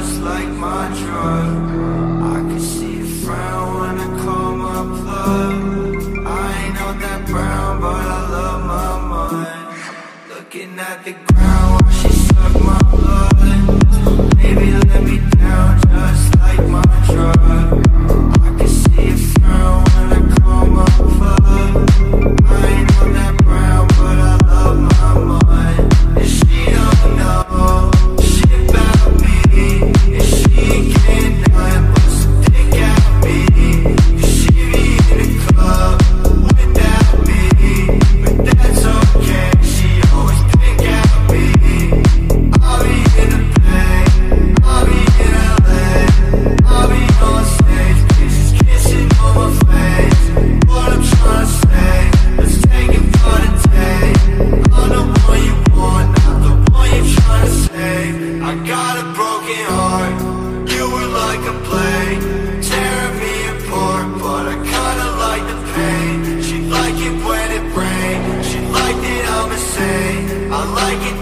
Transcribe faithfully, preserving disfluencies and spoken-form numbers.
just like my drug. I can see you frown when I call my plug. I ain't on that brown, but I love my mind. Looking at the ground while she suck my blood. Baby, let me down just like my drug. I can see you frown when I call my plug. I ain't on that brown, but I love my mind. And she don't know shit about me, and she can't nothing but some dick at me. She be in the club without me, but that's okay. She always pick at me. I'll be in the Bay, I'll be in L A, I'll be on stage, bitches kissing on my face. What I'm trying to say, let's take it for the day. I'm the one you want, not the one you're trying to save. I got a broken heart, you were like a blade, tearing me apart, but I kinda like the pain. She like it when it rains, she like that I'm insane. I like it